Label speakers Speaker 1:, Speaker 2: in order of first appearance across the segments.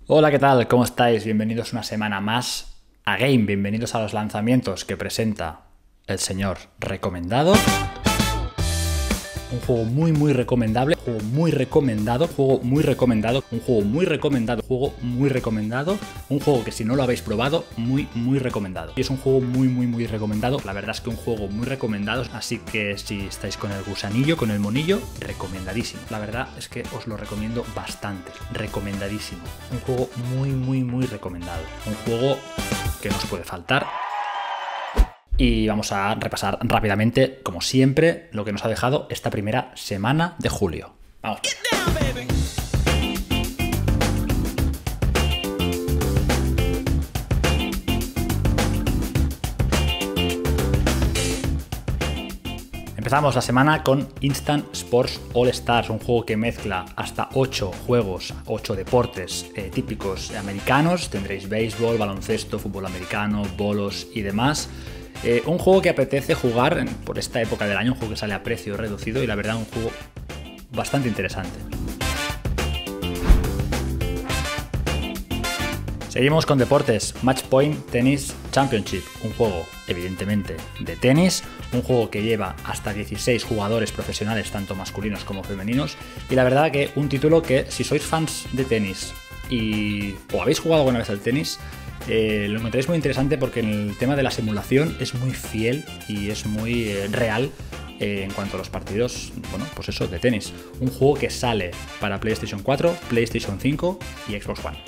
Speaker 1: Hola, ¿qué tal? ¿Cómo estáis? Bienvenidos una semana más a Game. Bienvenidos a los lanzamientos que presenta el señor Recomendado. Un juego muy recomendable, un juego muy recomendado, un juego que si no lo habéis probado, muy recomendado. Y es un juego muy recomendado. La verdad es que un juego muy recomendado, así que si estáis con el gusanillo, con el monillo, recomendadísimo. La verdad es que os lo recomiendo bastante, recomendadísimo. Un juego muy recomendado. Un juego que no os puede faltar. Y vamos a repasar rápidamente, como siempre, lo que nos ha dejado esta primera semana de julio. Vamos. Empezamos la semana con Instant Sports All Stars, un juego que mezcla hasta 8 juegos, 8 deportes típicos americanos. Tendréis béisbol, baloncesto, fútbol americano, bolos y demás. Un juego que apetece jugar por esta época del año, un juego que sale a precio reducido y la verdad un juego bastante interesante. Seguimos con deportes. Match Point Tennis Championship, un juego evidentemente de tenis, un juego que lleva hasta 16 jugadores profesionales, tanto masculinos como femeninos, y la verdad que un título que si sois fans de tenis o habéis jugado alguna vez al tenis, lo encontráis muy interesante porque en el tema de la simulación es muy fiel y es muy real en cuanto a los partidos, bueno, pues eso, de tenis. Un juego que sale para PlayStation 4, PlayStation 5 y Xbox One.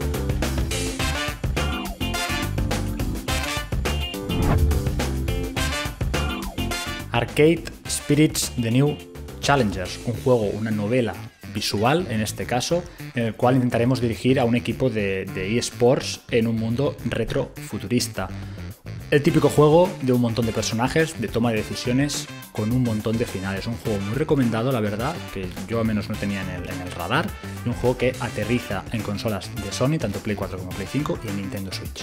Speaker 1: Arcade Spirits The New Challengers, un juego, una novela visual en este caso, en el cual intentaremos dirigir a un equipo de eSports en un mundo retrofuturista. El típico juego de un montón de personajes, de toma de decisiones, con un montón de finales. Un juego muy recomendado, la verdad, que yo al menos no tenía en el radar, y un juego que aterriza en consolas de Sony, tanto Play 4 como Play 5 y en Nintendo Switch.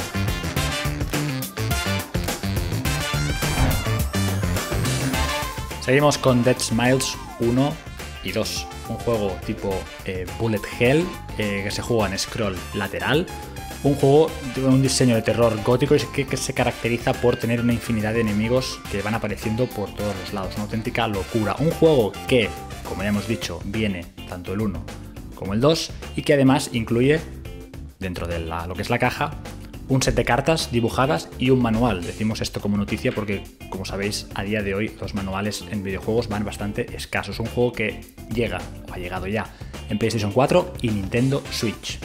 Speaker 1: Seguimos con Dead Smiles 1 y 2, un juego tipo Bullet Hell que se juega en scroll lateral, un juego de un diseño de terror gótico y que se caracteriza por tener una infinidad de enemigos que van apareciendo por todos los lados, una auténtica locura. Un juego que, como ya hemos dicho, viene tanto el 1 como el 2 y que además incluye, dentro de lo que es la caja, un set de cartas dibujadas y un manual. Decimos esto como noticia porque, como sabéis, a día de hoy los manuales en videojuegos van bastante escasos. Un juego que llega, o ha llegado ya, en PlayStation 4 y Nintendo Switch.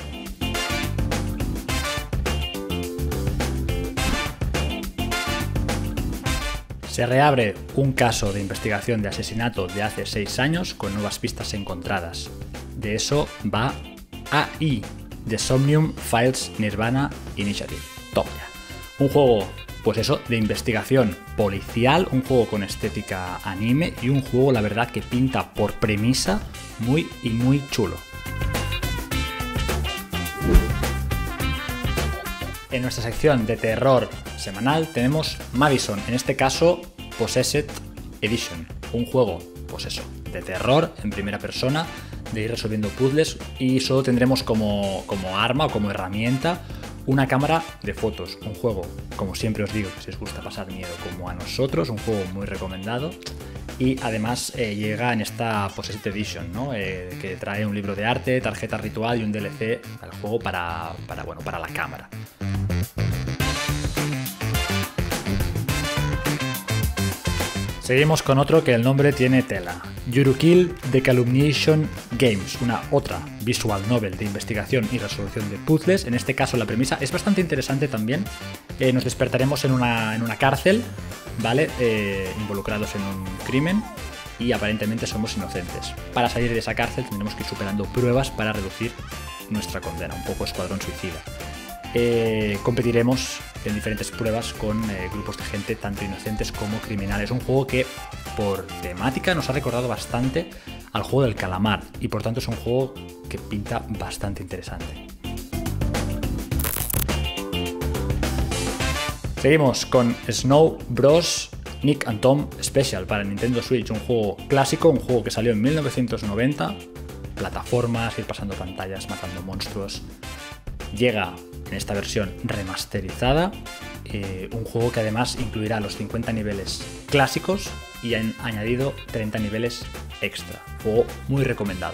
Speaker 1: Se reabre un caso de investigación de asesinato de hace 6 años con nuevas pistas encontradas. De eso va AI, The Somnium Files Nirvana Initiative. Top ya. Un juego, pues eso, de investigación policial, un juego con estética anime y un juego, la verdad, que pinta por premisa muy chulo. En nuestra sección de terror semanal tenemos Madison, en este caso Possessed Edition, un juego, pues eso, de terror en primera persona, de ir resolviendo puzzles y solo tendremos como arma o como herramienta una cámara de fotos. Un juego, como siempre os digo, que si os gusta pasar miedo como a nosotros, un juego muy recomendado y además llega en esta Possessed Edition, ¿no? Que trae un libro de arte, tarjeta ritual y un DLC al juego para la cámara. Seguimos con otro que el nombre tiene tela. Yurukill The Calumniation Games, otra visual novel de investigación y resolución de puzzles. En este caso la premisa es bastante interesante también. Nos despertaremos en una cárcel, ¿vale? Involucrados en un crimen y aparentemente somos inocentes. Para salir de esa cárcel tendremos que ir superando pruebas para reducir nuestra condena, un poco Escuadrón Suicida. Competiremos en diferentes pruebas con grupos de gente tanto inocentes como criminales. Un juego que por temática nos ha recordado bastante al juego del calamar y por tanto es un juego que pinta bastante interesante. Seguimos con Snow Bros. Nick and Tom Special para Nintendo Switch, un juego clásico, un juego que salió en 1990 plataformas, ir pasando pantallas, matando monstruos. Llega en esta versión remasterizada, un juego que además incluirá los 50 niveles clásicos y han añadido 30 niveles extra. Juego muy recomendado.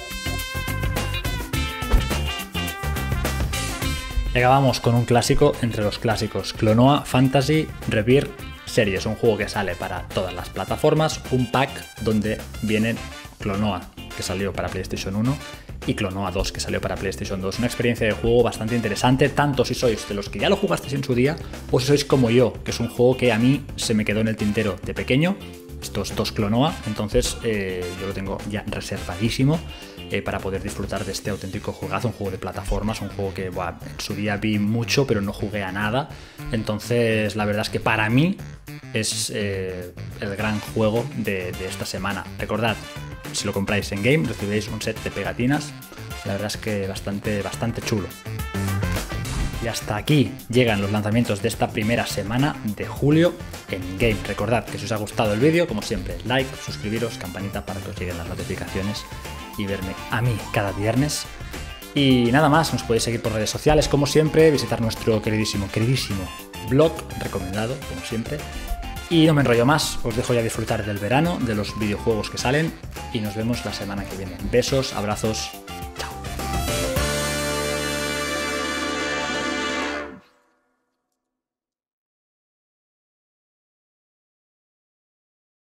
Speaker 1: Y acabamos con un clásico entre los clásicos, Klonoa Phantasy Rebirth Series, un juego que sale para todas las plataformas, un pack donde vienen Klonoa, que salió para PlayStation 1, y Klonoa 2, que salió para PlayStation 2. Una experiencia de juego bastante interesante, tanto si sois de los que ya lo jugasteis en su día, o si sois como yo, que es un juego que a mí se me quedó en el tintero de pequeño, estos dos Klonoa, entonces yo lo tengo ya reservadísimo para poder disfrutar de este auténtico juegazo, un juego de plataformas, un juego que en su día vi mucho pero no jugué a nada, entonces la verdad es que para mí es el gran juego de esta semana. Recordad, si lo compráis en Game recibiréis un set de pegatinas, la verdad es que bastante chulo. Y hasta aquí llegan los lanzamientos de esta primera semana de julio en Game. Recordad que si os ha gustado el vídeo, como siempre, like, suscribiros, campanita para que os lleguen las notificaciones y verme a mí cada viernes. Y nada más, nos podéis seguir por redes sociales, como siempre, visitar nuestro queridísimo blog, recomendado, como siempre. Y no me enrollo más, os dejo ya disfrutar del verano, de los videojuegos que salen y nos vemos la semana que viene. Besos, abrazos.